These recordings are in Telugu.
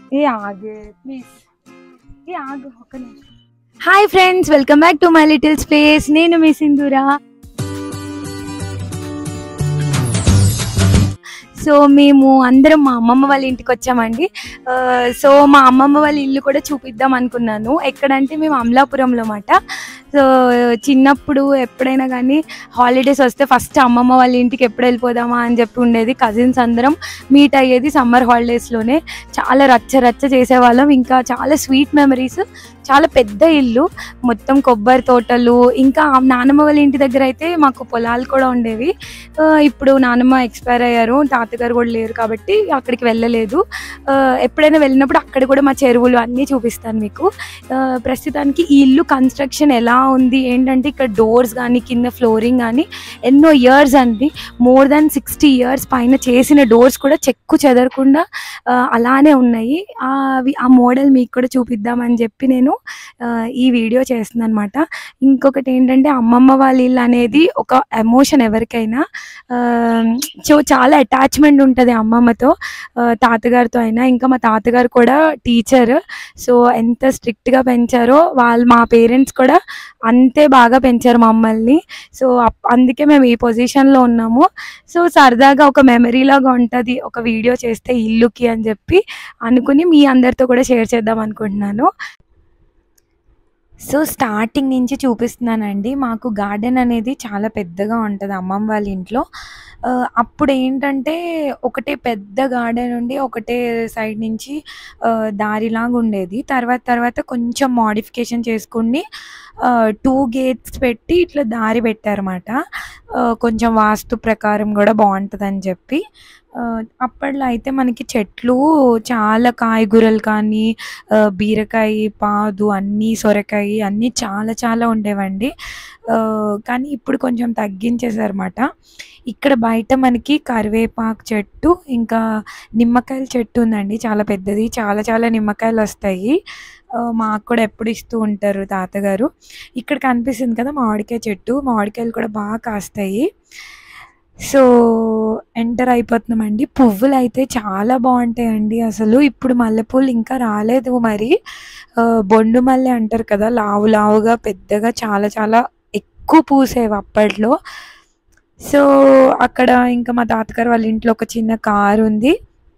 ఏ ఆగే ప్లీజ్, ఏ ఆగు ఒక్క నిమిషం. Hi friends, welcome back to my little space. నేను మీ సింధూరా. సో మేము అందరం మా అమ్మమ్మ వాళ్ళ ఇంటికి వచ్చామండి. సో మా అమ్మమ్మ వాళ్ళ ఇల్లు కూడా చూపిద్దాం అనుకున్నాను. ఎక్కడంటే మేము అమలాపురంలో అన్నమాట. సో చిన్నప్పుడు ఎప్పుడైనా కానీ హాలిడేస్ వస్తే ఫస్ట్ అమ్మమ్మ వాళ్ళ ఇంటికి ఎప్పుడు వెళ్ళిపోదామా అని చెప్పి ఉండేది. కజిన్స్ అందరం మీట్ అయ్యేది సమ్మర్ హాలిడేస్లోనే. చాలా రచ్చ రచ్చ చేసేవాళ్ళం. ఇంకా చాలా స్వీట్ మెమరీస్. చాలా పెద్ద ఇల్లు, మొత్తం కొబ్బరి తోటలు. ఇంకా నానమ్మ వాళ్ళ ఇంటి దగ్గర అయితే మాకు పొలాలు కూడా ఉండేవి. ఇప్పుడు నానమ్మ ఎక్స్పైర్ అయ్యారు, తాతగారు కూడా లేరు కాబట్టి అక్కడికి వెళ్ళలేదు. ఎప్పుడైనా వెళ్ళినప్పుడు అక్కడ కూడా మా చెరువులు అన్నీ చూపిస్తాను మీకు. ప్రస్తుతానికి ఈ ఇల్లు కన్స్ట్రక్షన్ ఎలా ఉంది ఏంటంటే, ఇక్కడ డోర్స్ కానీ కింద ఫ్లోరింగ్ కానీ ఎన్నో ఇయర్స్ అండి, మోర్ దాన్ 60 years పైన చేసిన డోర్స్ కూడా చెక్కు చెదరకుండా అలానే ఉన్నాయి. ఆ మోడల్ మీకు కూడా చూపిద్దామని చెప్పి నేను ఈ వీడియో చేస్తున్నాను అనమాట. ఇంకొకటి ఏంటంటే, అమ్మమ్మ వాళ్ళ ఇల్లు అనేది ఒక ఎమోషన్ ఎవరికైనా. సో చాలా అటాచ్మెంట్ ఉంటుంది అమ్మమ్మతో, తాతగారితో అయినా. ఇంకా మా తాతగారు కూడా టీచర్. సో ఎంత స్ట్రిక్ట్గా పెంచారో మా పేరెంట్స్ కూడా అంతే బాగా పెంచారు మమ్మల్ని. సో అందుకే మేము ఈ పొజిషన్లో ఉన్నాము. సో సరదాగా ఒక మెమరీ లాగా ఉంటుంది ఒక వీడియో చేస్తే ఇల్లుకి అని చెప్పి అనుకుని మీ అందరితో కూడా షేర్ చేద్దాం అనుకుంటున్నాను. సో స్టార్టింగ్ నుంచి చూపిస్తున్నానండి. మాకు గార్డెన్ అనేది చాలా పెద్దగా ఉంటుంది అమ్మమ్మ వాళ్ళ ఇంట్లో. అప్పుడు ఏంటంటే ఒకటే పెద్ద గార్డెన్ ఉండి ఒకటే సైడ్ నుంచి దారిలాగా ఉండేది. తర్వాత కొంచెం మోడిఫికేషన్ చేసుకుని 2 gates పెట్టి ఇట్లా దారి పెట్టారన్నమాట. కొంచెం వాస్తు ప్రకారం కూడా బాగుంటుందని చెప్పి. అప్పట్లో అయితే మనకి చెట్లు చాలా, కాయగూరలు కానీ బీరకాయ, పాదు అన్నీ, సొరకాయ అన్నీ చాలా చాలా ఉండేవండి. కానీ ఇప్పుడు కొంచెం తగ్గించేసారన్నమాట. ఇక్కడ బయట మనకి కరివేపాకు చెట్టు, ఇంకా నిమ్మకాయల చెట్టు ఉందండి, చాలా పెద్దది. చాలా చాలా నిమ్మకాయలు వస్తాయి. మాకు కూడా ఎప్పుడు ఇస్తూ ఉంటారు తాతగారు. ఇక్కడ కనిపిస్తుంది కదా మామిడికాయ చెట్టు, మామిడికాయలు కూడా బాగా కాస్తాయి. సో ఎంటర్ అయిపోతున్నామండి. పువ్వులు అయితే చాలా బాగుంటాయండి అసలు. ఇప్పుడు మల్లెపూలు ఇంకా రాలేదు మరి. బొండు మల్లె అంటారు కదా, లావు లావుగా పెద్దగా చాలా చాలా ఎక్కువ పూసేవి అప్పట్లో. సో అక్కడ ఇంకా మా తాతగారు వాళ్ళ ఇంట్లో ఒక చిన్న కారు ఉంది.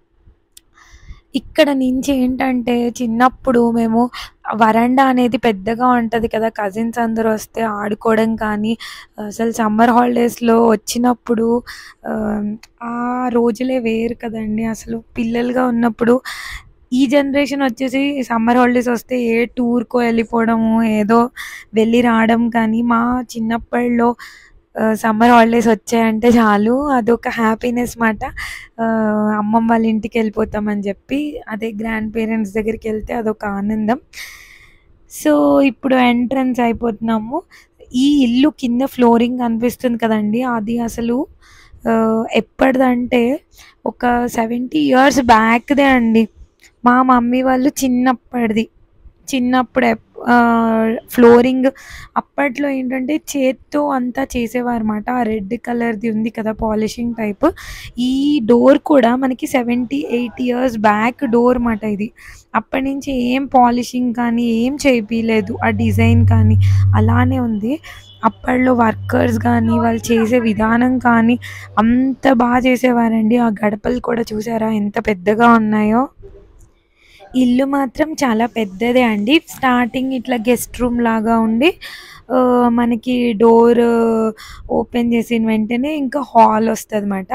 ఇక్కడ నుంచి ఏంటంటే, చిన్నప్పుడు మేము వరండా అనేది పెద్దగా ఉంటుంది కదా, కజిన్స్ అందరూ వస్తే ఆడుకోవడం కానీ, అసలు సమ్మర్ హాలిడేస్లో వచ్చినప్పుడు ఆ రోజులే వేరు కదండి. అసలు పిల్లలుగా ఉన్నప్పుడు ఈ జనరేషన్ వచ్చేసి సమ్మర్ హాలిడేస్ వస్తే ఏ టూర్కో వెళ్ళిపోవడము, ఏదో వెళ్ళి రావడం. కానీ మా చిన్నప్పటిలో సమ్మర్ హాలిడేస్ వచ్చాయంటే చాలు, అదొక హ్యాపీనెస్ మాట. అమ్మమ్మ వాళ్ళ ఇంటికి వెళ్ళిపోతామని చెప్పి, అదే గ్రాండ్ పేరెంట్స్ దగ్గరికి వెళ్తే అదొక ఆనందం. సో ఇప్పుడు ఎంట్రన్స్ అయిపోతున్నాము. ఈ ఇల్లు కింద ఫ్లోరింగ్ కనిపిస్తుంది కదండి, అది అసలు ఎప్పటిదంటే ఒక 70 years బ్యాక్దే అండి. మా మమ్మీ వాళ్ళు చిన్నప్పుడు ఫ్లోరింగ్ అప్పట్లో ఏంటంటే చేత్తో అంతా చేసేవారన్నమాట. ఆ రెడ్ కలర్ది ఉంది కదా పాలిషింగ్ టైప్, ఈ డోర్ కూడా మనకి 70-80 years బ్యాక్ డోర్ అన్నమాట ఇది. అప్పటి నుంచి ఏం పాలిషింగ్ కానీ ఏం చేయించలేదు, ఆ డిజైన్ కానీ అలానే ఉంది. అప్పట్లో వర్కర్స్ కానీ వాళ్ళు చేసే విధానం కానీ అంత బాగా చేసేవారండి. ఆ గడపలు కూడా చూసారా ఎంత పెద్దగా ఉన్నాయో. ఇల్లు మాత్రం చాలా పెద్దదే అండి. స్టార్టింగ్ ఇట్లా గెస్ట్ రూమ్ లాగా ఉండి, మనకి డోర్ ఓపెన్ చేసిన వెంటనే ఇంకా హాల్ వస్తుంది అన్నమాట.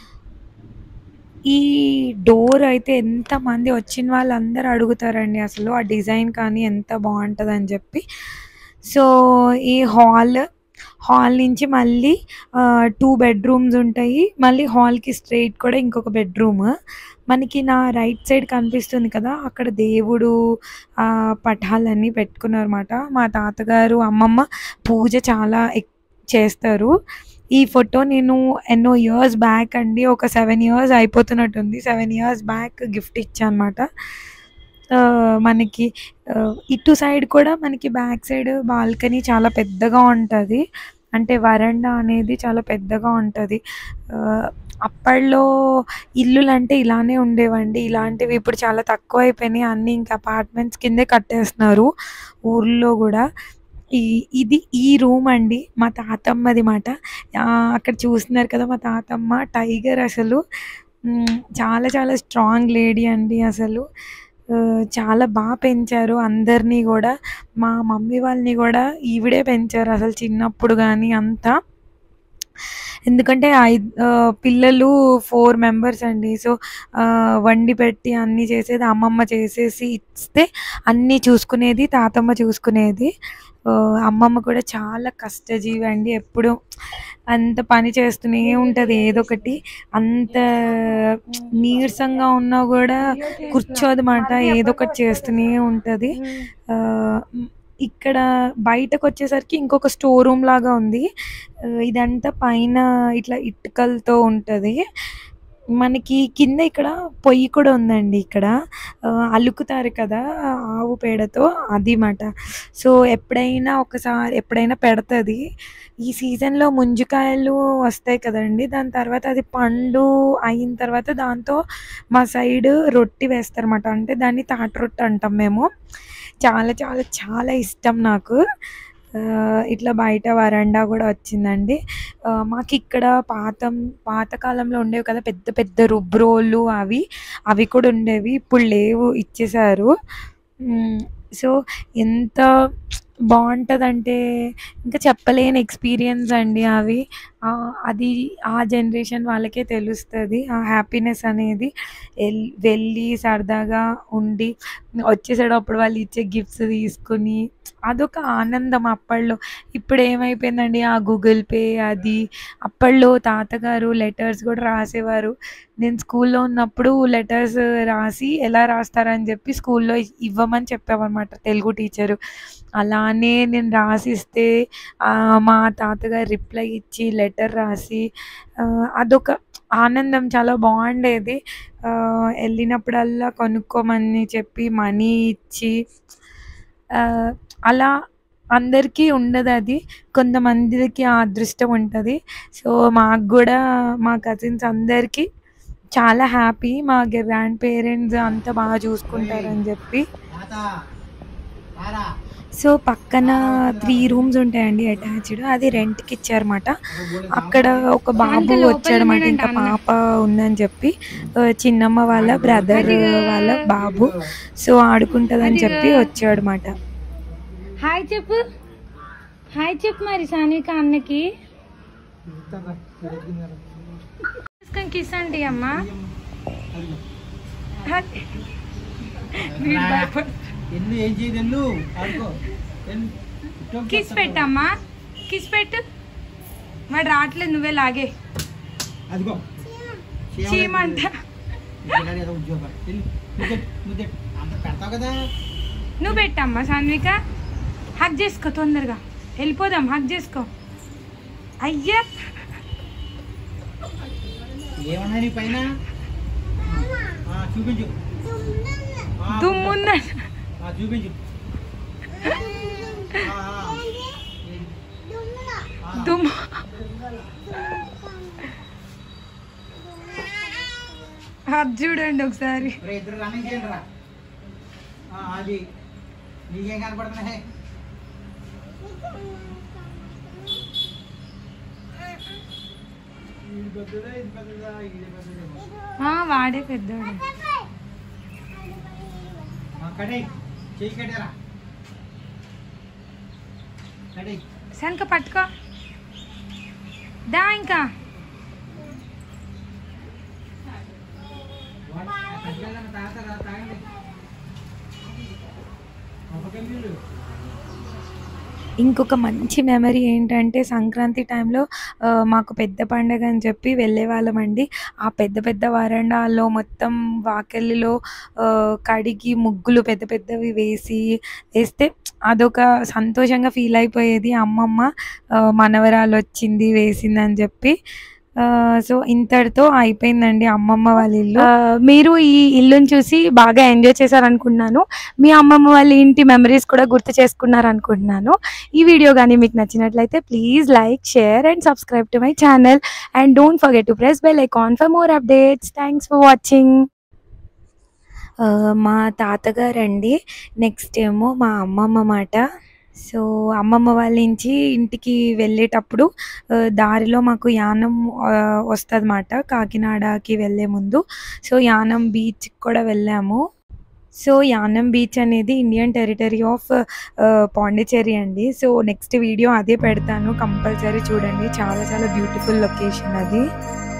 ఈ డోర్ అయితే ఎంతమంది వచ్చిన వాళ్ళందరూ అడుగుతారండి అసలు, ఆ డిజైన్ కానీ ఎంత బాగుంటుందని చెప్పి. సో ఈ హాల్ నుంచి మళ్ళీ 2 bedrooms ఉంటాయి. మళ్ళీ హాల్కి స్ట్రైట్ కూడా ఇంకొక బెడ్రూమ్. మనకి నా రైట్ సైడ్ కనిపిస్తుంది కదా, అక్కడ దేవుడు పటాలన్నీ పెట్టుకున్నారన్నమాట. మా తాతగారు అమ్మమ్మ పూజ చాలా చేస్తారు. ఈ ఫోటో నేను ఎన్నో ఇయర్స్ బ్యాక్ అండి, ఒక 7 years అయిపోతున్నట్టుంది, 7 years బ్యాక్ గిఫ్ట్ ఇచ్చా అనమాట. మనకి ఇటు సైడ్ కూడా మనకి బ్యాక్ సైడ్ బాల్కనీ చాలా పెద్దగా ఉంటుంది. అంటే వరండా అనేది చాలా పెద్దగా ఉంటుంది. అప్పట్లో ఇల్లులంటే ఇలానే ఉండేవండి. ఇలాంటివి ఇప్పుడు చాలా తక్కువైపోయినాయి. అన్నీ ఇంకా అపార్ట్మెంట్స్ కిందే కట్టేస్తున్నారు ఊర్లో గూడా. ఈ ఇది ఈ రూమ్ అండి మా తాతమ్మది మాట. అక్కడ చూస్తున్నారు కదా మా తాతమ్మ టైగర్ అసలు. చాలా చాలా స్ట్రాంగ్ లేడీ అండి అసలు. చాలా పెంచారు అందరినీ గూడా. మా మమ్మీ వాళ్ళని గూడా ఈవిడే పెంచారు అసలు చిన్నప్పుడు గానీ అంతా. ఎందుకంటే పిల్లలు 4 మెంబర్స్ అండి. సో, వండి పెట్టి అన్నీ చేసేది అమ్మమ్మ చేసేసి ఇస్తే అన్నీ చూసుకునేది తాతమ్మ చూసుకునేది. అమ్మమ్మ కూడా చాలా కష్టజీవి అండి. ఎప్పుడు అంత పని చేస్తూనే ఉంటది ఏదొకటి. అంత నీరసంగా ఉన్నా గూడా కూర్చోదమాట. ఏదొకటి చేస్తూనే ఉంటది. ఇక్కడ బయటకొచ్చేసరికి ఇంకొక స్టోర్ రూమ్ లాగా ఉంది. ఇదంతా పైన ఇట్లా ఇటుకలతో ఉంటది. మనకి కింద ఇక్కడ పొయ్యి కూడా ఉందండి ఇక్కడ. అలుకుతారు కదా ఆవు పేడతో అది మాట. సో, ఎప్పుడైనా పెడతది. ఈ సీజన్‌లో ముంజికాయలు వస్తాయి కదండీ! దాని తర్వాత అది పండు అయిన తర్వాత దాంతో మా సైడ్ రొట్టి వేస్తారన్నమాట. అంటే దాన్ని తాటి రొట్టి అంటాం మేము. చాలా చాలా చాలా ఇష్టం నాకు. ఇట్లా బయట వరండా గూడా వచ్చిందండి. మాకిక్కడ పాత కాలంలో ఉండేవి కదా పెద్ద పెద్ద రుబ్బురోళ్ళు అవి కూడా ఉండేవి. ఇప్పుడు లేవు ఇచ్చేశారు. సో, ఎంత బావుంటదంటే ఇంకా చెప్పలేని ఎక్స్‌పీరియన్స్ అండి అవి. అది ఆ జనరేషన్ వాళ్ళకే తెలుస్తది. ఆ హ్యాపీనెస్ అనేది. వెళ్ళి సరదాగా ఉండి వచ్చేసేటప్పుడు వాళ్ళు ఇచ్చే గిఫ్ట్స్ తీసుకొని అదొక ఆనందం అప్పట్లో. ఇప్పుడేమైపోయిందండి ఆ గూగుల్ పే అది. అప్పట్లో తాతగారు లెటర్స్ గూడా రాసేవారు. నేను స్కూల్లో ఉన్నప్పుడు లెటర్స్ రాసి ఎలా రాస్తారని జెప్పి స్కూల్లో ఇవ్వమని చెప్పామనమాట తెలుగు టీచరు. అలానే నేను రాసిస్తే మా తాతగారు రిప్లై ఇచ్చి లెటర్ రాసి అదొక ఆనందం చాలా బావుండేది. ఎళ్ళినప్పుడల్లా కొనుక్కోమని చెప్పి మనీ ఇచ్చి అలా అందరికీ ఉండదది. కొంతమందికి ఆ అదృష్టం ఉంటది. సో, మాకు గూడా మా కజిన్స్ అందరికీ చాలా హ్యాపీ. మా గ్రాండ్ పేరెంట్స్ అంతా బాగా చూసుకుంటారని జెప్పి. సో, పక్కన 3 రూమ్స్ ఉంటాయండి అటాచ్డ్. అది రెంట్‌కి ఇచ్చారన్నమాట. అక్కడ ఒక బాబు వచ్చాడన్నమాట. ఇంకా పాప ఉందని చెప్పి చిన్నమ్మ వాళ్ళ బ్రదర్ వాళ్ళ బాబు. సో, ఆడుకుంటదని చెప్పి వచ్చాడన్నమాట. హాయ్ చెప్పు. హాయ్ చెప్పు మరి సాన్విక అన్నకి. కిస్ అండి అమ్మ. కిస్ పెట్టమ్మా. కిస్ పెట్టు. వాడు రావట్లేదు నువ్వే లాగే. చీమంట. నువ్వు పెట్టమ్మా సాన్విక. హక్ చేసుకో తొందరగా. వెళ్ళిపోదాం. హక్ చేసుకో. అయ్యా ఏమన్నా నీ పైన చూపించు. దుమ్ముందని చూపించు. దుమ్ము. అది చూడండి ఒకసారి. ఇద్దరు రన్నింగ్ చేయండి రా. అది నీకేం కనపడుతున్నాయి? వాడే పెద్దోడు. చెయ్యి కట్టేరా. సనక పట్టుకో. దా ఇంకా తాగండి. ఇంకొక మంచి మెమరీ ఏంటంటే సంక్రాంతి టైంలో మాకు పెద్ద పండగ అని చెప్పి వెళ్ళేవాళ్ళమండి. ఆ పెద్ద పెద్ద వరండాల్లో మొత్తం వాకిలిలో కడిగి ముగ్గులు పెద్ద పెద్దవి వేస్తే అదొక సంతోషంగా ఫీల్ అయిపోయేది అమ్మమ్మ. మనవరాలు వచ్చింది వేసిందని చెప్పి. సో ఇంతటితో అయిపోయిందండి అమ్మమ్మ వాళ్ళ ఇల్లు. మీరు ఈ ఇల్లుని చూసి బాగా ఎంజాయ్ చేశారనుకుంటున్నాను. మీ అమ్మమ్మ వాళ్ళ ఇంటి మెమరీస్ కూడా గుర్తు చేసుకున్నారనుకుంటున్నాను. ఈ వీడియో కానీ మీకు నచ్చినట్లయితే please like, share and subscribe to my channel and don't forget to press bell icon for more updates. Thanks for watching. మా తాతగారండి, నెక్స్ట్ ఏమో మా అమ్మమ్మ మాట. సో అమ్మమ్మ వాళ్ళ నుంచి ఇంటికి వెళ్ళేటప్పుడు దారిలో మాకు యానం వస్తుంది అన్నమాట, కాకినాడకి వెళ్ళే ముందు. సో యానం బీచ్కి కూడా వెళ్ళాము. సో యానం బీచ్ అనేది ఇండియన్ టెరిటరీ ఆఫ్ పాండిచేరి అండి. సో నెక్స్ట్ వీడియో అదే పెడతాను, కంపల్సరీ చూడండి. చాలా చాలా బ్యూటిఫుల్ లొకేషన్ అది.